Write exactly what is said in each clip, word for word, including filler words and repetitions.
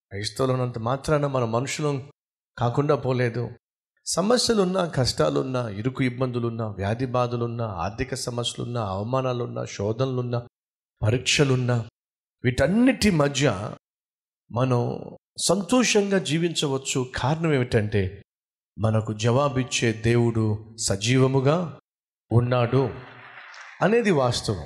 క్రైస్తవులనంత మాత్రాన మన మనుషులం కాకుండా పోలేదు. సమస్యలున్నా, కష్టాలున్నా, ఇరుకు ఇబ్బందులున్నా, వ్యాధి బాధలున్నా, ఆర్థిక సమస్యలున్నా, అవమానాలున్నా, శోధనలున్నా, పరీక్షలున్నా, వీటన్నిటి మధ్య మనం సంతోషంగా జీవించవచ్చు. కారణం ఏమిటంటే మనకు జవాబిచ్చే దేవుడు సజీవముగా ఉన్నాడు అనేది వాస్తవం.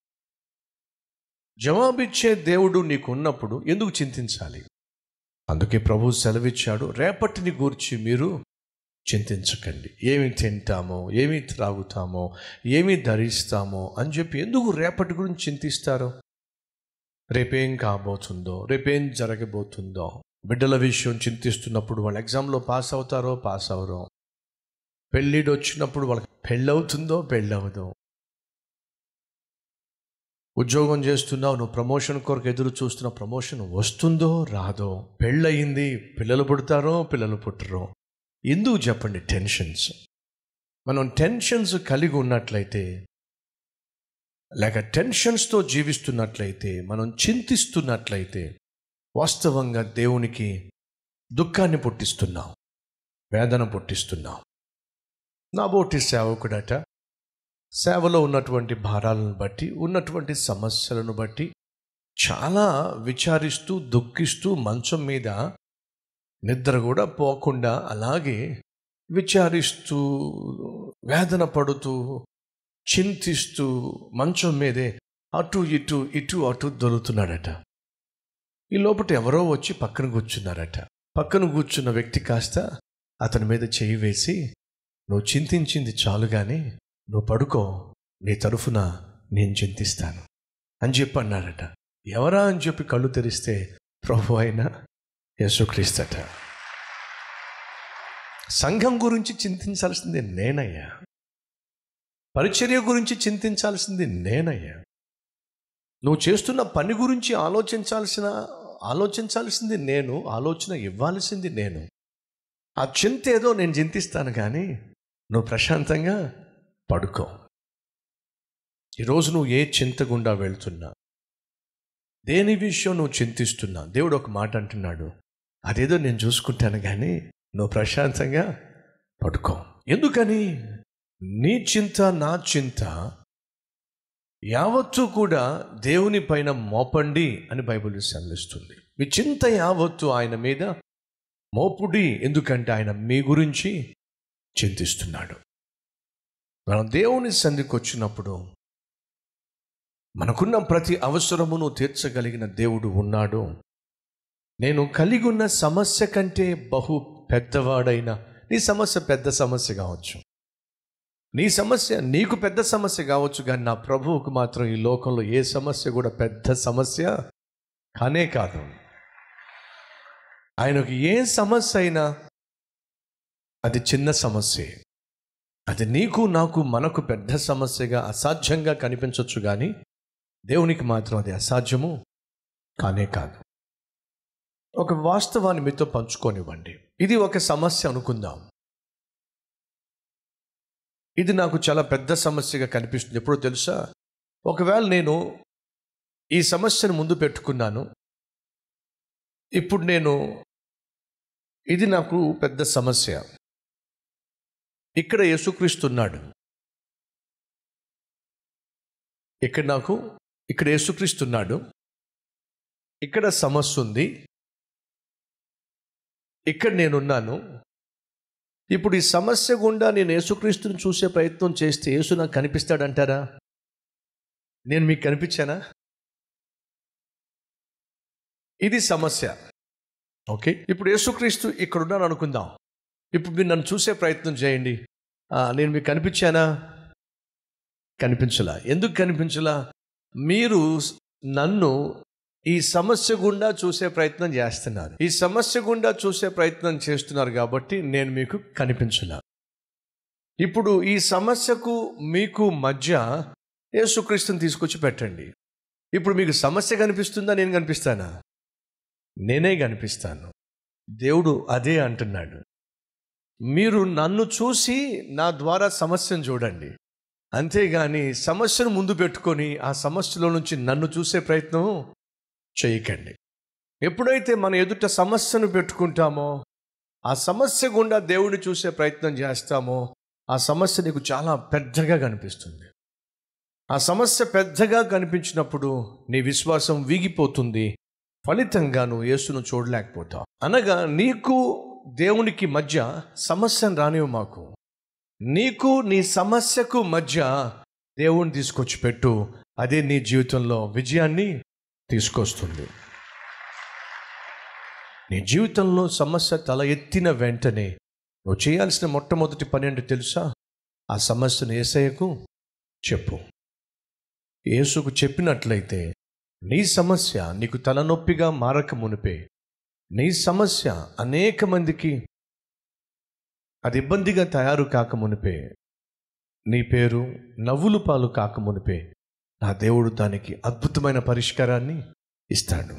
జవాబిచ్చే దేవుడు నీకు ఉన్నప్పుడు ఎందుకు చింతించాలి? అందుకే ప్రభు సెలవిచ్చాడు, రేపటిని గూర్చి మీరు చింతించకండి. ఏమి తింటామో, ఏమి త్రాగుతామో, ఏమి ధరిస్తామో అని చెప్పి ఎందుకు రేపటి గురించి చింతిస్తారు? రేపేం కాబోతుందో, రేపేం జరగబోతుందో. బిడ్డల విషయం చింతిస్తున్నప్పుడు వాళ్ళు ఎగ్జామ్లో పాస్ అవుతారో పాస్ అవరో, పెళ్ళిడు వచ్చినప్పుడు వాళ్ళకి పెళ్ళవుతుందో పెళ్ళవదో, ఉద్యోగం చేస్తున్నావు, నువ్వు ప్రమోషన్ కొరకు ఎదురు చూస్తున్న ప్రమోషన్ వస్తుందో రాదో, పెళ్ళయింది, పిల్లలు పుడతారో పిల్లలు పుట్టరో. ఎందుకు చెప్పండి టెన్షన్స్? మనం టెన్షన్స్ కలిగి ఉన్నట్లయితే, లేక టెన్షన్స్తో జీవిస్తున్నట్లయితే, మనం చింతిస్తున్నట్లయితే వాస్తవంగా దేవునికి దుఃఖాన్ని పుట్టిస్తున్నాం, వేదన పుట్టిస్తున్నాం. నాబోటి సేవకుడట సేవలో ఉన్నటువంటి భారాలను బట్టి, ఉన్నటువంటి సమస్యలను బట్టి చాలా విచారిస్తూ దుఃఖిస్తూ మంచం మీద నిద్ర కూడా పోకుండా అలాగే విచారిస్తూ వేదన పడుతూ చింతిస్తూ మంచం మీదే అటు ఇటు ఇటు అటు దొరుకుతున్నాడట. ఈ లోపల ఎవరో వచ్చి పక్కన కూర్చున్నారట. పక్కన కూర్చున్న వ్యక్తి కాస్త అతని మీద చేయి వేసి, నువ్వు చింతించింది చాలు కానీ నువ్వు పడుకో, నీ తరఫున నేను చింతిస్తాను అని చెప్పి అన్నారట. ఎవరా అని చెప్పి కళ్ళు తెరిస్తే ప్రభు అయిన యేసుక్రీస్తట. సంఘం గురించి చింతించాల్సింది నేనయ్యా, పరిచర్య గురించి చింతించాల్సింది నేనయ్యా, నువ్వు చేస్తున్న పని గురించి ఆలోచించాల్సిన ఆలోచించాల్సింది నేను, ఆలోచన ఇవ్వాల్సింది నేను. ఆ చింత ఏదో నేను చింతిస్తాను కానీ నువ్వు ప్రశాంతంగా పడుకో. ఈరోజు నువ్వు ఏ చింత గుండా వెళ్తున్నా, దేని విషయం నువ్వు చింతిస్తున్నా, దేవుడు ఒక మాట అంటున్నాడు, అదేదో నేను చూసుకుంటాను కానీ నువ్వు ప్రశాంతంగా పడుకో. ఎందుకని? నీ చింత నా చింత యావత్తు కూడా దేవుని పైన మోపండి అని బైబిల్ సెలవిస్తుంది. మీ చింత యావత్తు ఆయన మీద మోపుడి, ఎందుకంటే ఆయన మీ గురించి చింతిస్తున్నాడు. మనం దేవుని సన్నిధికి వచ్చినప్పుడు మనకున్న ప్రతి అవసరమును తీర్చగలిగిన దేవుడు ఉన్నాడు. నేను కలిగి ఉన్న సమస్య కంటే బహు పెద్దవాడైన, నీ సమస్య పెద్ద సమస్య కావచ్చు, నీ సమస్య నీకు పెద్ద సమస్య కావచ్చు, కానీ నా ప్రభువుకు మాత్రం ఈ లోకంలో ఏ సమస్య కూడా పెద్ద సమస్య కానే కాదు. ఆయనకు ఏ సమస్య అయినా అది చిన్న సమస్యే. అది నీకు నాకు మనకు పెద్ద సమస్యగా అసాధ్యంగా కనిపించవచ్చు, కానీ దేవునికి మాత్రం అది అసాధ్యము కానే కాదు. ఒక వాస్తవాన్ని మీతో పంచుకోనివ్వండి. ఇది ఒక సమస్య అనుకుందాం. ఇది నాకు చాలా పెద్ద సమస్యగా కనిపిస్తుంది. ఎప్పుడో తెలుసా? ఒకవేళ నేను ఈ సమస్యను ముందు పెట్టుకున్నాను, ఇప్పుడు నేను ఇది నాకు పెద్ద సమస్య, ఇక్కడ యేసుక్రీస్తు ఉన్నాడు, ఇక్కడ నాకు ఇక్కడ యేసుక్రీస్తు ఉన్నాడు, ఇక్కడ సమస్య ఉంది, ఇక్కడ నేనున్నాను. ఇప్పుడు ఈ సమస్య గుండా నేను యేసుక్రీస్తుని చూసే ప్రయత్నం చేస్తే యేసు నాకు కనిపిస్తాడంటారా? నేను మీకు కనిపించానా? ఇది సమస్య. ఓకే, ఇప్పుడు యేసుక్రీస్తు ఇక్కడ ఉన్నాను అనుకుందాం. ఇప్పుడు మీరు నన్ను చూసే ప్రయత్నం చేయండి. నేను మీకు కనిపించానా? కనిపించలా. ఎందుకు కనిపించలా? మీరు నన్ను ఈ సమస్య గుండా చూసే ప్రయత్నం చేస్తున్నారు. ఈ సమస్య గుండా చూసే ప్రయత్నం చేస్తున్నారు కాబట్టి నేను మీకు కనిపించలా. ఇప్పుడు ఈ సమస్యకు మీకు మధ్య యేసుక్రీస్తుని తీసుకొచ్చి పెట్టండి. ఇప్పుడు మీకు సమస్య కనిపిస్తుందా? నేను కనిపిస్తానా? నేనే కనిపిస్తాను. దేవుడు అదే అంటున్నాడు. మీరు నన్ను చూసి నా ద్వారా సమస్యను చూడండి, అంతేగాని సమస్యను ముందు పెట్టుకొని ఆ సమస్యలో నుంచి నన్ను చూసే ప్రయత్నం చేయకండి. ఎప్పుడైతే మన ఎదుట సమస్యను పెట్టుకుంటామో, ఆ సమస్య గుండా దేవుడిని చూసే ప్రయత్నం చేస్తామో, ఆ సమస్య నీకు చాలా పెద్దగా కనిపిస్తుంది. ఆ సమస్య పెద్దగా కనిపించినప్పుడు నీ విశ్వాసం వీగిపోతుంది. ఫలితంగా నువ్వు యేసును చూడలేకపోతావు. అనగా నీకు దేవునికి మధ్య సమస్యను రానివ్వు మాకు. నీకు నీ సమస్యకు మధ్య దేవుని తీసుకొచ్చి పెట్టు. అదే నీ జీవితంలో విజయాన్ని తీసుకొస్తుంది. నీ జీవితంలో సమస్య తల ఎత్తిన వెంటనే నువ్వు చేయాల్సిన మొట్టమొదటి పని ఏంటో తెలుసా? ఆ సమస్యను యేసయ్యకు చెప్పు. యేసుకు చెప్పినట్లయితే నీ సమస్య నీకు తలనొప్పిగా మారక మునిపే, నీ సమస్య అనేక మందికి అది ఇబ్బందిగా తయారు కాక మునిపే, నీ పేరు నవ్వులు పాలు కాక మునిపే నా దేవుడు దానికి అద్భుతమైన పరిష్కారాన్ని ఇస్తాడు.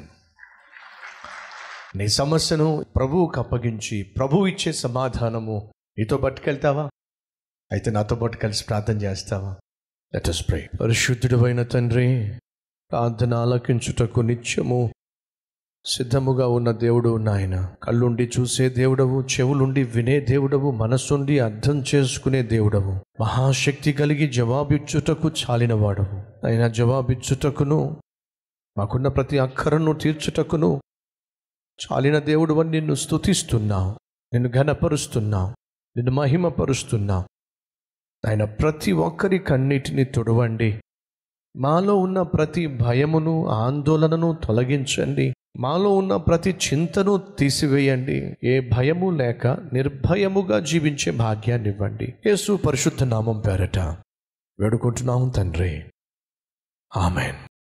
నీ సమస్యను ప్రభువుకు అప్పగించి ప్రభువు ఇచ్చే సమాధానము నీతో పట్టుకెళ్తావా? అయితే నాతో పాటు కలిసి ప్రార్థన చేస్తావా? Let us pray. పరిశుద్ధుడైన తండ్రి, ప్రార్థన ఆలకించుటకు నిత్యము సిద్ధముగా ఉన్న దేవుడు నాయన, కళ్ళుండి చూసే దేవుడవు, చెవులుండి వినే దేవుడవు, మనస్సుండి అర్థం చేసుకునే దేవుడవు, మహాశక్తి కలిగి జవాబిచ్చుటకు చాలిన వాడవు. అయినా జవాబిచ్చుటకును మాకున్న ప్రతి అక్కరను తీర్చుటకును చాలిన దేవుడు అని నిన్ను స్తుతిస్తున్నావు, నిన్ను ఘనపరుస్తున్నావు, నిన్ను మహిమపరుస్తున్నావు. ఆయన ప్రతి ఒక్కరి కన్నిటిని తుడవండి. మాలో ఉన్న ప్రతి భయమును ఆందోళనను తొలగించండి. మాలో ఉన్న ప్రతి చింతను తీసివేయండి. ఏ భయము లేక నిర్భయముగా జీవించే భాగ్యాన్ని ఇవ్వండి. యేసు పరిశుద్ధ నామం పేరట వేడుకుంటున్నాము తండ్రి. ఆమెన్.